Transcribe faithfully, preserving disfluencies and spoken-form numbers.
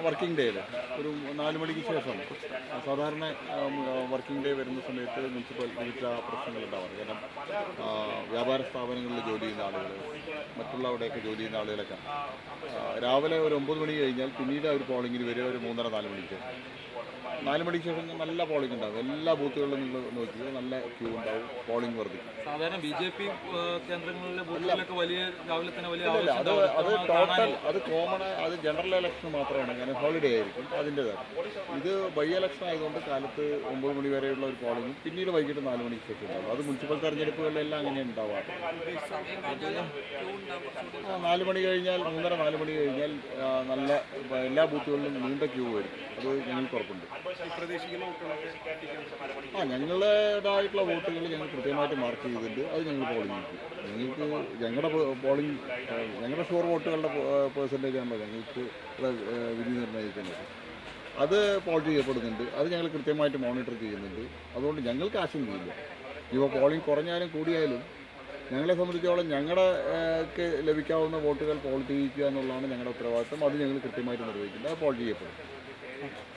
Working ഡേയിൽ ഒരു നാല് മണിക്ക് ശേഷം സാധാരണ വർക്കിംഗ് ഡേ വരുന്ന സമയത്ത് മുനിസിപ്പൽ വിവിധ പ്രശ്നങ്ങളുണ്ടാവാറ്. കാരണം വ്യാപാര സ്ഥാപനങ്ങളിൽ ജോലി ചെയ്യുന്ന ആളുകൾ, മറ്റുള്ള അവിടെയൊക്കെ ജോലി ചെയ്യുന്ന ആളുകളൊക്കെ രാവിലെ ഒരു ഒമ്പത് മണി കഴിഞ്ഞാൽ പിന്നീട് അവർ പോളിങ്ങിന് വരിക ഒരു മൂന്നര നാല് മണിക്ക്. നാല് മണിക്ക് ശേഷം നല്ല പോളിംഗ് ഉണ്ടാകും. എല്ലാ ബൂത്തുകളിലും നിങ്ങൾ നോക്കിയോ നല്ല ക്യൂ ഉണ്ടാവും, പോളിംഗ് വർദ്ധിക്കും. സാധാരണ ബി ജെ പി കേന്ദ്രങ്ങളിലെ ബൂത്തുകളിലൊക്കെ വലിയ രാവിലെ തന്നെ വലിയ അത് അത് ടോട്ടൽ അത് കോമൺ, അത് ജനറൽ ഇലക്ഷൻ മാത്രമാണ്. കാരണം ഹോളിഡേ ആയിരിക്കും അതിൻ്റെതാണ്. ഇത് ബൈ ഇലക്ഷൻ ആയതുകൊണ്ട് കാലത്ത് ഒമ്പത് മണി വരെയുള്ള ഒരു പോളിംഗും പിന്നീട് വൈകിട്ട് നാല് മണിക്ക് ശേഷം ഉണ്ടാകും. അത് മുനിസിപ്പൽ തെരഞ്ഞെടുപ്പുകളിലെല്ലാം അങ്ങനെ ഉണ്ടാവാറ്. നാല് മണി കഴിഞ്ഞാൽ മൂന്നര നാല് മണി കഴിഞ്ഞാൽ നല്ല എല്ലാ ബൂത്തുകളിലും നീണ്ട ക്യൂ വരും. അത് ഞങ്ങൾക്ക് ഉറപ്പുണ്ട്. ആ ഞങ്ങളുടേതായിട്ടുള്ള വോട്ടുകൾ ഞങ്ങൾ കൃത്യമായിട്ട് മാർക്ക് ചെയ്തിട്ടുണ്ട്. അത് ഞങ്ങൾ പോളിംഗ് ചെയ്യും. ഞങ്ങൾക്ക് ഞങ്ങളുടെ പോളിംഗ് ഞങ്ങളുടെ ഷുവർ വോട്ടുകളുടെ പേഴ്സൻറ്റേജ് ആണല്ലോ ഞങ്ങൾക്ക് വിധി നിർണ്ണയിക്കുന്നത്. അത് പോൾ ചെയ്യപ്പെടുന്നുണ്ട്. അത് ഞങ്ങൾ കൃത്യമായിട്ട് മോണിറ്റർ ചെയ്യുന്നുണ്ട്. അതുകൊണ്ട് ഞങ്ങൾക്ക് ആശങ്കയില്ല. ഇപ്പോൾ പോളിംഗ് കുറഞ്ഞാലും കൂടിയാലും ഞങ്ങളെ സംബന്ധിച്ചോളം ഞങ്ങളുടെ ലഭിക്കാവുന്ന വോട്ടുകൾ പോൾ ചെയ്യിക്കുക എന്നുള്ളതാണ് ഞങ്ങളുടെ ഉത്തരവാദിത്വം. അത് ഞങ്ങൾ കൃത്യമായിട്ട് നിർവഹിക്കുന്നത്. അത് പോൾ ചെയ്യപ്പെടും.